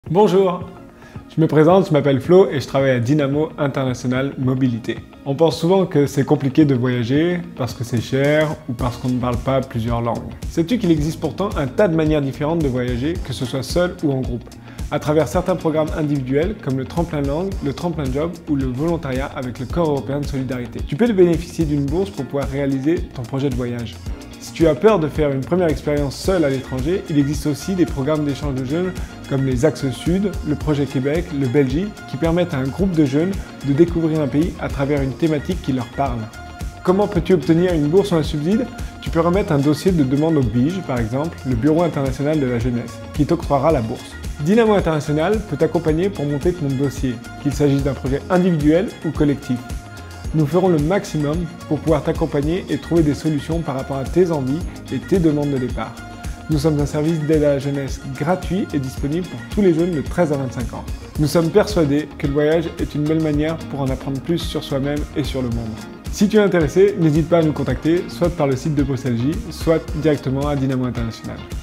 Bonjour, je me présente, je m'appelle Flo et je travaille à Dynamo International Mobilité. On pense souvent que c'est compliqué de voyager parce que c'est cher ou parce qu'on ne parle pas plusieurs langues. Sais-tu qu'il existe pourtant un tas de manières différentes de voyager, que ce soit seul ou en groupe, à travers certains programmes individuels comme le tremplin langue, le tremplin job ou le volontariat avec le Corps européen de solidarité. Tu peux bénéficier d'une bourse pour pouvoir réaliser ton projet de voyage. Si tu as peur de faire une première expérience seule à l'étranger, il existe aussi des programmes d'échange de jeunes comme les Axes Sud, le Projet Québec, le Belgique, qui permettent à un groupe de jeunes de découvrir un pays à travers une thématique qui leur parle. Comment peux-tu obtenir une bourse ou un subside? Tu peux remettre un dossier de demande au BIJ, par exemple, le Bureau international de la jeunesse, qui t'octroiera la bourse. Dynamo International peut t'accompagner pour monter ton dossier, qu'il s'agisse d'un projet individuel ou collectif. Nous ferons le maximum pour pouvoir t'accompagner et trouver des solutions par rapport à tes envies et tes demandes de départ. Nous sommes un service d'aide à la jeunesse gratuit et disponible pour tous les jeunes de 13 à 25 ans. Nous sommes persuadés que le voyage est une belle manière pour en apprendre plus sur soi-même et sur le monde. Si tu es intéressé, n'hésite pas à nous contacter, soit par le site de Bruxelles J, soit directement à Dynamo International.